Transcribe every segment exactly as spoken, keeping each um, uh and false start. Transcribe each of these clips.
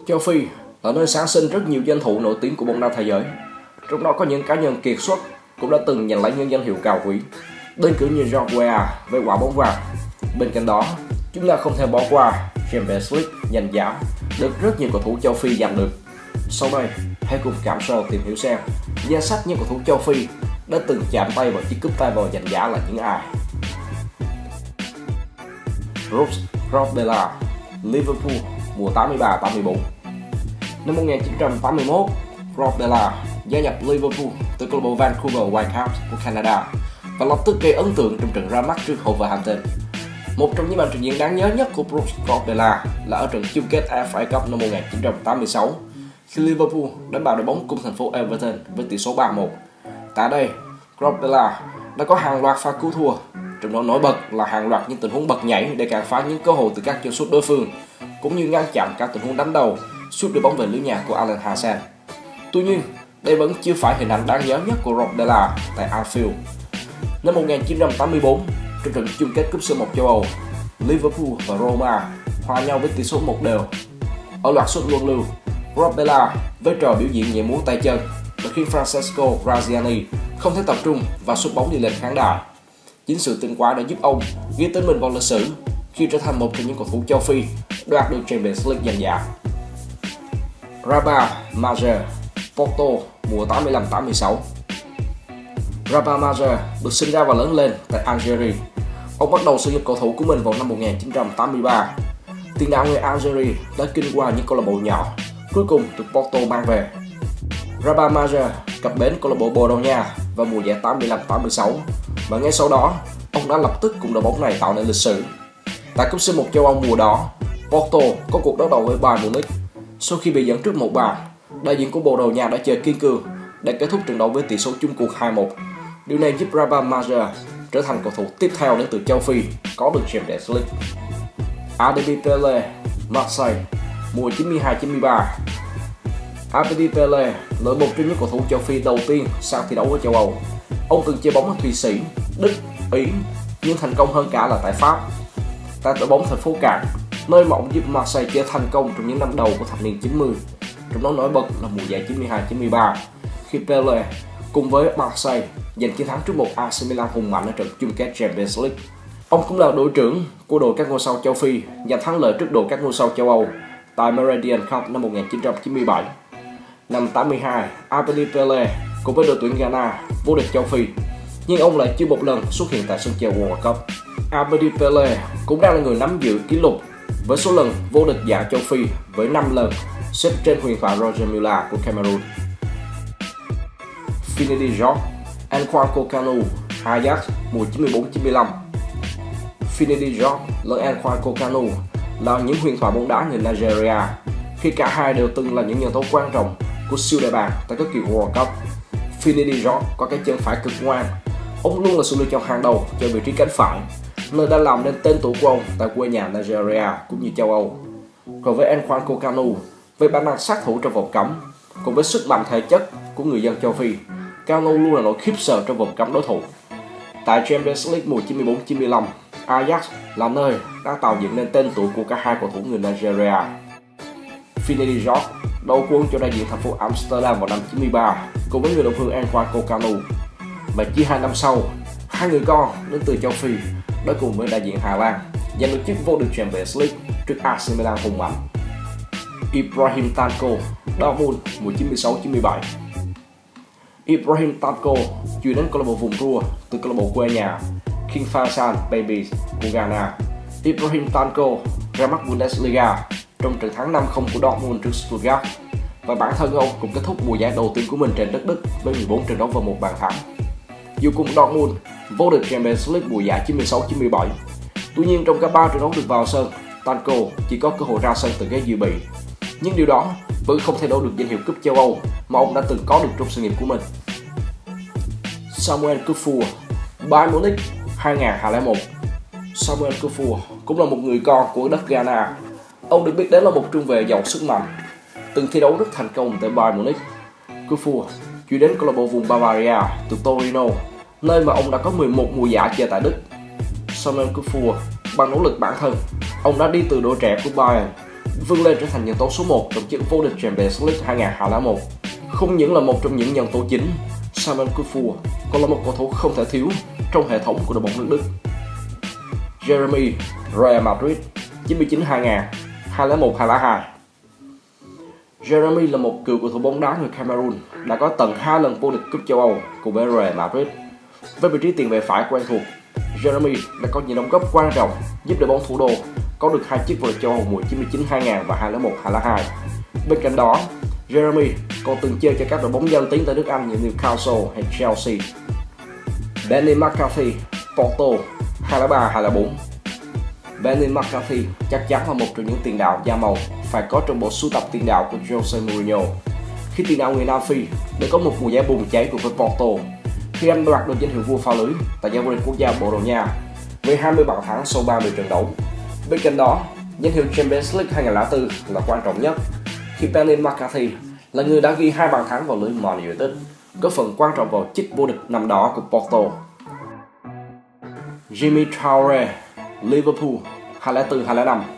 Châu Phi là nơi sản sinh rất nhiều danh thủ nổi tiếng của bóng đá thế giới. Trong đó có những cá nhân kiệt xuất cũng đã từng giành lấy những danh hiệu cao quý, đơn cử như George Weah với quả bóng vàng. Bên cạnh đó, chúng ta không thể bỏ qua Champions League danh giá được rất nhiều cầu thủ châu Phi giành được. Sau đây, hãy cùng cảm sâu tìm hiểu xem danh sách những cầu thủ châu Phi đã từng chạm tay vào chiếc cúp tay vợt danh giá là những ai. Bruce Grobbelaar, Liverpool, mùa tám mươi ba tám mươi bốn. Năm một nghìn chín trăm tám mươi mốt, Grobbelaar gia nhập Liverpool từ câu lạc bộ Vancouver Whitecaps của Canada và lập tức gây ấn tượng trong trận ra mắt trước Wolverhampton. Một trong những màn trình diễn đáng nhớ nhất của Bruce Grobbelaar là ở trận chung kết ép a Cup năm một nghìn chín trăm tám mươi sáu khi Liverpool đánh bại đội bóng cùng thành phố Everton với tỷ số ba một. Tại đây, Grobbelaar đã có hàng loạt pha cứu thua, trong đó nổi bật là hàng loạt những tình huống bật nhảy để cản phá những cơ hội từ các chân sút đối phương, cũng như ngăn chặn các tình huống đánh đầu, sút đưa bóng về lưới nhà của Alan Hansen. Tuy nhiên, đây vẫn chưa phải hình ảnh đáng nhớ nhất của Grobbelaar tại Anfield. Năm một nghìn chín trăm tám mươi tư, trong trận chung kết cúp C một châu Âu, Liverpool và Roma hòa nhau với tỷ số một đều. Ở loạt sút luân lưu, Grobbelaar với trò biểu diễn nhảy múa tay chân đã khiến Francesco Graziani không thể tập trung và sút bóng đi lên khán đài. Chính sự tinh quái đã giúp ông ghi tên mình vào lịch sử khi trở thành một trong những cầu thủ châu Phi đoạt được Champions League danh giá. Rabah Majer, Porto, mùa tám mươi lăm tám mươi sáu. Rabah Majer được sinh ra và lớn lên tại Algeria. Ông bắt đầu sự nghiệp cầu thủ của mình vào năm một nghìn chín trăm tám mươi ba. Tiền đạo người Algeria đã kinh qua những câu lạc bộ nhỏ, cuối cùng được Porto mang về. Rabah Majer cập bến câu lạc bộ Bồ Đào Nha vào mùa giải tám mươi lăm tám mươi sáu và ngay sau đó ông đã lập tức cùng đội bóng này tạo nên lịch sử. Tại cúp C một châu Âu mùa đó, Porto có cuộc đối đầu với Bayern Munich. Sau khi bị dẫn trước một bàn, đại diện của Bồ Đào Nha đã chơi kiên cường để kết thúc trận đấu với tỷ số chung cuộc hai một. Điều này giúp Rabah Majer trở thành cầu thủ tiếp theo đến từ châu Phi có được Champions League. Abedi Pele, Marseille, mùa chín mươi hai chín mươi ba. Abedi Pele là một trong những cầu thủ châu Phi đầu tiên sang thi đấu ở châu Âu. Ông từng chơi bóng ở Thụy Sĩ, Đức, Ý, nhưng thành công hơn cả là tại Pháp. Tại đội bóng thành phố Cạn, nơi mà ông giúp Marseille chơi thành công trong những năm đầu của thập niên chín mươi, trong đó nổi bật là mùa giải chín mươi hai chín mươi ba, khi Pele cùng với Marseille giành chiến thắng trước một a xê Milan hùng mạnh ở trận chung kết Champions League. Ông cũng là đội trưởng của đội các ngôi sao châu Phi giành thắng lợi trước đội các ngôi sao châu Âu tại Meridian Cup năm một nghìn chín trăm chín mươi bảy. Năm tám mươi hai, Abedi Pele cùng với đội tuyển Ghana vô địch châu Phi, nhưng ông lại chưa một lần xuất hiện tại sân chơi World Cup. Abedi Pele cũng đang là người nắm giữ kỷ lục với số lần vô địch giải châu Phi với năm lần, xếp trên huyền thoại Roger Milla của Cameroon. Finidi George, Nwankwo Kanu, Ajax, mùa chín mươi bốn chín mươi lăm. Finidi George lẫn Nwankwo Kanu là những huyền thoại bóng đá người Nigeria, khi cả hai đều từng là những nhân tố quan trọng của siêu đại bàng tại các kỳ World Cup. Finidi George có cái chân phải cực ngoan. Ông luôn là sự lựa chọn hàng đầu cho vị trí cánh phải, nơi đã làm nên tên tuổi của ông tại quê nhà Nigeria cũng như châu Âu. Còn với Nwankwo Kanu, với bản năng sát thủ trong vòng cấm cùng với sức mạnh thể chất của người dân châu Phi, Kanu luôn là nỗi khiếp sợ trong vòng cấm đối thủ. Tại Champions League mùa chín mươi bốn chín mươi lăm, Ajax là nơi đã tạo dựng nên tên tuổi của cả hai cầu thủ người Nigeria. Finidi George đầu quân cho đại diện thành phố Amsterdam vào năm chín mươi ba cùng với người đồng hương Nwankwo Kanu. Và chỉ hai năm sau, hai người con đến từ châu Phi đã cùng với đại diện Hà Lan giành được chức vô địch Champions League trước a xê Milan hùng mạnh. Ibrahim Tanko, Dortmund, mùa chín mươi sáu chín mươi bảy. Ibrahim Tanko chuyển đến câu lạc bộ vùng Rua từ câu lạc bộ quê nhà King Faisal Babies của Ghana. Ibrahim Tanko ra mắt Bundesliga trong trận thắng năm không của Dortmund trước Stuttgart, và bản thân ông cũng kết thúc mùa giải đầu tiên của mình trên đất Đức với mười bốn trận đấu và một bàn thắng. Dù cùng Dortmund vô địch Champions League mùa giải chín mươi sáu chín mươi bảy, tuy nhiên trong cả ba trận đấu được vào sân, Tanko chỉ có cơ hội ra sân từ ghế dự bị. Nhưng điều đó vẫn không thay đổi được danh hiệu cúp châu Âu mà ông đã từng có được trong sự nghiệp của mình. Samuel Kuffour, Bayern Munich, hai nghìn không trăm lẻ một. Samuel Kuffour cũng là một người con của đất Ghana. Ông được biết đến là một trung vệ giàu sức mạnh, từng thi đấu rất thành công tại Bayern Munich. Kuffour chuyển đến câu lạc bộ vùng Bavaria từ Torino, nơi mà ông đã có mười một mùa giải chơi tại Đức. Samuel Kuffour bằng nỗ lực bản thân, ông đã đi từ đội trẻ của Bayern vươn lên trở thành nhân tố số một trong chức vô địch Champions League hai nghìn không trăm lẻ một. Không những là một trong những nhân tố chính, Simon Kufur còn là một cầu thủ không thể thiếu trong hệ thống của đội bóng nước Đức. Jeremy, Real Madrid, chín mươi chín hai nghìn, hai không không một hai không không hai. Jeremy là một cựu cầu thủ bóng đá người Cameroon đã có tận hai lần vô địch cúp châu Âu cùng với Real Madrid. Với vị trí tiền vệ phải quen thuộc, Jeremy đã có những đóng góp quan trọng giúp đội bóng thủ đô có được hai chiếc vô địch châu Âu mùa chín mươi chín hai nghìn và hai không không một hai không không hai. Bên cạnh đó, Jeremy còn từng chơi cho các đội bóng danh tiếng tại nước Anh như Newcastle hay Chelsea. Benny McCarthy, Porto, hai không không ba hai không không bốn. Benny McCarthy chắc chắn là một trong những tiền đạo da màu phải có trong bộ sưu tập tiền đạo của Jose Mourinho. Khi tiền đạo người Nam Phi đã có một mùa giải bùng cháy cùng với Porto, khi anh đoạt được danh hiệu vua phá lưới tại giải vô địch quốc gia Bồ Đào Nha với hai mươi bàn thắng sau ba mươi trận đấu. Bên cạnh đó, danh hiệu Champions League hai nghìn không trăm lẻ bốn là quan trọng nhất khi Benny McCarthy là người đã ghi hai bàn thắng vào lưới Man United, góp phần quan trọng vào chức vô địch năm đó của Porto. Jimmy Traoré, Liverpool, hai không không bốn hai không không năm.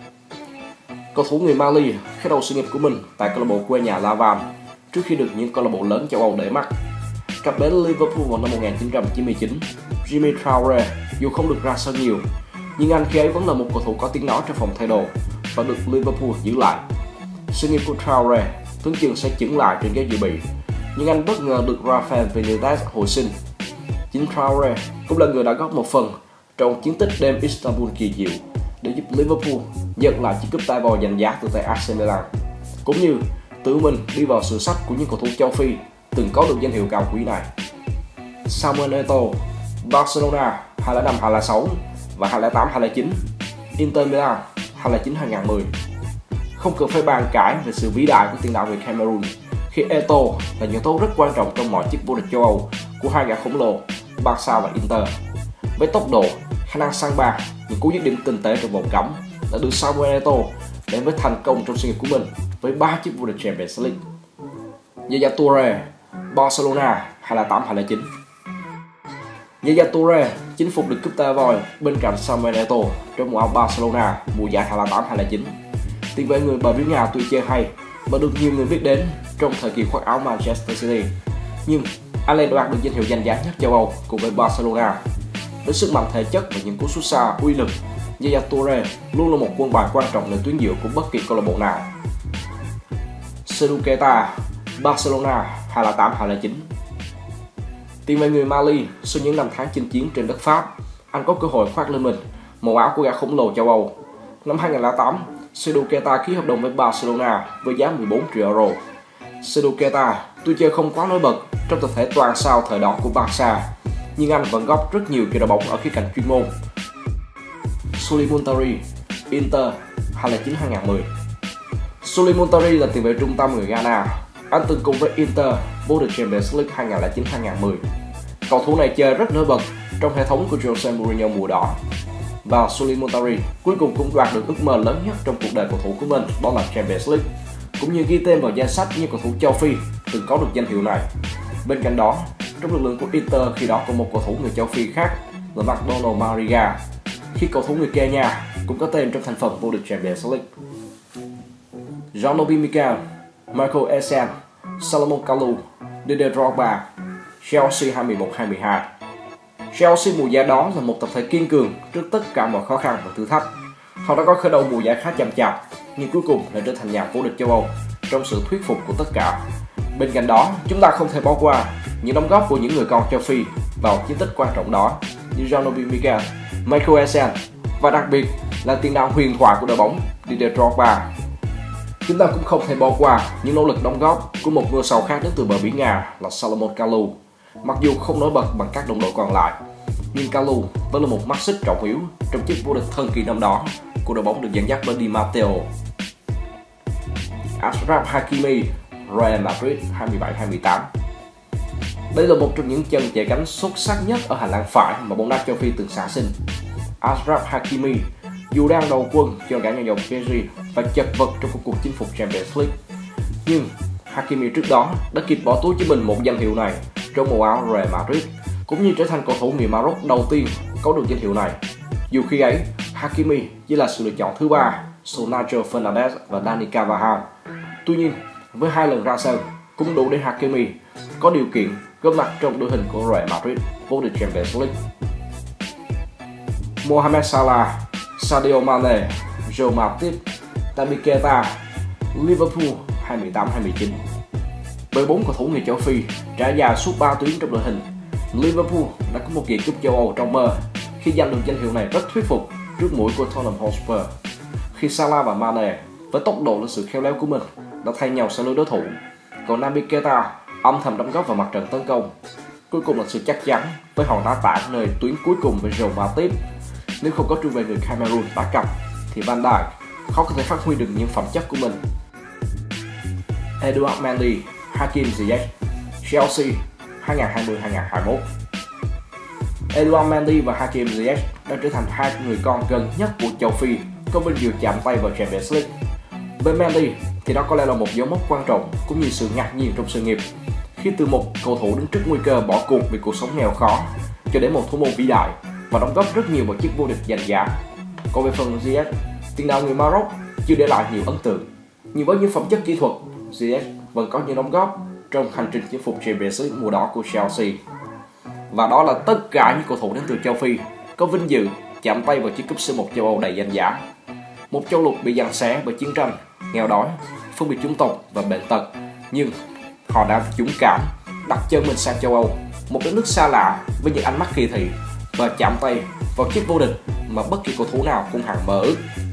Cầu thủ người Mali khởi đầu sự nghiệp của mình tại câu lạc bộ quê nhà Laval trước khi được những câu lạc bộ lớn châu Âu để mắt. Cặp đến Liverpool vào năm một nghìn chín trăm chín mươi chín, Jimmy Traoré dù không được ra sân nhiều, nhưng anh khi ấy vẫn là một cầu thủ có tiếng nói trong phòng thay đồ và được Liverpool giữ lại. Sự nghiệp của Traoré tưởng chừng sẽ chững lại trên ghế dự bị, nhưng anh bất ngờ được Rafael Benitez hồi sinh. Chính Traoré cũng là người đã góp một phần trong chiến tích đêm Istanbul kỳ diệu để giúp Liverpool nhận lại chiếc cúp tay vòi giành giá từ tay a xê Milan, cũng như tự mình đi vào sử sách của những cầu thủ châu Phi từng có được danh hiệu cao quý này. Samuel Eto'o, Barcelona hai không không năm hai không không sáu và hai không không tám hai không không chín, Inter Milan hai không không chín hai nghìn không trăm mười. Không cần phải bàn cãi về sự vĩ đại của tiền đạo người Cameroon khi Eto'o là nhân tố rất quan trọng trong mọi chiếc vô địch châu Âu của hai gã khổng lồ Barca và Inter. Với tốc độ, khả năng săn bàn, những cú dứt điểm tinh tế trong vòng cấm đã đưa Samuel Eto'o đến với thành công trong sự nghiệp của mình với ba chiếc vô địch Champions League. Yaya Touré, Barcelona hai không không tám hai không không chín. Yaya Touré chinh phục được cúp tay vòi bên cạnh Samuel Eto'o trong mùa áo Barcelona mùa giải hai không không tám hai không không chín. Tiền vệ người Bờ Biển Nga tuy chơi hay và được nhiều người biết đến trong thời kỳ khoác áo Manchester City, nhưng anh lại đoạt được danh hiệu danh giá nhất châu Âu cùng với Barcelona. Với sức mạnh thể chất và những cú sút xa uy lực, Yaya Touré luôn là một quân bài quan trọng nơi tuyến giữa của bất kỳ câu lạc bộ nào. Seydou Keita, Barcelona hai không không tám hai không không chín. Tiền vệ người Mali sau những năm tháng chinh chiến trên đất Pháp, anh có cơ hội khoác lên mình màu áo của gã khổng lồ châu Âu. Năm hai nghìn không trăm lẻ tám, Seydou Keita ký hợp đồng với Barcelona với giá mười bốn triệu euro. Seydou Keita tuy chơi không quá nổi bật trong tập thể toàn sao thời đó của Barca, nhưng anh vẫn góp rất nhiều cho đội bóng ở khía cạnh chuyên môn. Sulley Muntari, Inter hai không không chín hai nghìn không trăm mười. Sulley Muntari là tiền vệ trung tâm người Ghana. Anh từng cùng với Inter vô địch Champions League hai nghìn không trăm lẻ chín hai nghìn không trăm mười. Cầu thủ này chơi rất nổi bật trong hệ thống của Jose Mourinho mùa đó. Và Sulley Muntari cuối cùng cũng đoạt được ước mơ lớn nhất trong cuộc đời cầu thủ của mình, đó là Champions League, cũng như ghi tên vào danh sách những cầu thủ châu Phi từng có được danh hiệu này. Bên cạnh đó, trong lực lượng của Inter khi đó có một cầu thủ người châu Phi khác là McDonald Mariga, khi cầu thủ người Kenya cũng có tên trong thành phần vô địch Champions League. Jean-Obi Mikel, Michael Essien, Salomon Kalou, Didier Drogba, Chelsea hai không một hai hai. Chelsea mùa giải đó là một tập thể kiên cường trước tất cả mọi khó khăn và thử thách. Họ đã có khởi đầu mùa giải khá chậm chạp, nhưng cuối cùng lại trở thành nhà vô địch châu Âu trong sự thuyết phục của tất cả. Bên cạnh đó, chúng ta không thể bỏ qua những đóng góp của những người con châu Phi vào chiến tích quan trọng đó như Jean-Obi Mikel, Michael Essien và đặc biệt là tiền đạo huyền thoại của đội bóng Didier Drogba. Chúng ta cũng không thể bỏ qua những nỗ lực đóng góp của một ngôi sao khác đến từ bờ biển Nga là Salomon Kalou. Mặc dù không nổi bật bằng các đồng đội còn lại, nhưng Kalou vẫn là một mắt xích trọng yếu trong chiếc vô địch thần kỳ năm đó của đội bóng được dẫn dắt bởi Di Matteo. Achraf Hakimi, Real Madrid hai mươi bảy hai mươi tám. Đây là một trong những chân chạy cánh xuất sắc nhất ở hành lang phải mà bóng đá châu Phi từng sản sinh. Achraf Hakimi dù đang đầu quân cho cả nhà giàu pê ét giê và chật vật trong cuộc chinh phục Champions League, nhưng Hakimi trước đó đã kịp bỏ túi cho mình một danh hiệu này trong màu áo Real Madrid, cũng như trở thành cầu thủ người Maroc đầu tiên có được danh hiệu này. Dù khi ấy Hakimi chỉ là sự lựa chọn thứ ba sau Nacho Fernandez và Dani Carvajal. Tuy nhiên, với hai lần ra sân cũng đủ để Hakimi có điều kiện góp mặt trong đội hình của Real Madrid vô địch Champions League. Mohamed Salah, Sadio Mane, Joe Matip, Naby Keita, Liverpool hai mươi tám hai mươi chín. Với bốn cầu thủ người châu Phi trải dài suốt ba tuyến trong đội hình, Liverpool đã có một kỳ cúp châu Âu trong mơ khi giành được danh hiệu này rất thuyết phục trước mũi của Tottenham Hotspur. Khi Salah và Mane với tốc độ và sự khéo léo của mình đã thay nhau sang lưới đối thủ, còn Naby Keita âm thầm đóng góp vào mặt trận tấn công. Cuối cùng là sự chắc chắn với hòn đá tảng nơi tuyến cuối cùng với Joe Matip. Nếu không có trung vệ người Cameroon đá cặp thì Van Dijk khó có thể phát huy được những phẩm chất của mình. Edouard Mendy, Hakim Ziyech, Chelsea hai nghìn không trăm hai mươi hai nghìn không trăm hai mươi mốt. Edouard Mendy và Hakim Ziyech đã trở thành hai người con gần nhất của châu Phi có vinh dự chạm tay vào Champions League. Với Mendy thì đó có lẽ là một dấu mốc quan trọng cũng như sự ngạc nhiên trong sự nghiệp, khi từ một cầu thủ đứng trước nguy cơ bỏ cuộc vì cuộc sống nghèo khó cho đến một thủ môn vĩ đại và đóng góp rất nhiều vào chiếc vô địch giành giá. Còn về phần Ziyech, tiền đạo người Maroc chưa để lại nhiều ấn tượng, nhưng với những phẩm chất kỹ thuật, Ziyech vẫn có những đóng góp trong hành trình chinh phục Champions League mùa đỏ của Chelsea. Và đó là tất cả những cầu thủ đến từ châu Phi có vinh dự chạm tay vào chiếc cúp xê một châu Âu đầy danh giá. Một châu lục bị giằng xé bởi chiến tranh, nghèo đói, phân biệt chủng tộc và bệnh tật, nhưng họ đã dũng cảm đặt chân mình sang châu Âu, một đất nước xa lạ với những ánh mắt kỳ thị, và chạm tay vào chiếc vô địch mà bất kỳ cầu thủ nào cũng hằng mơ ước.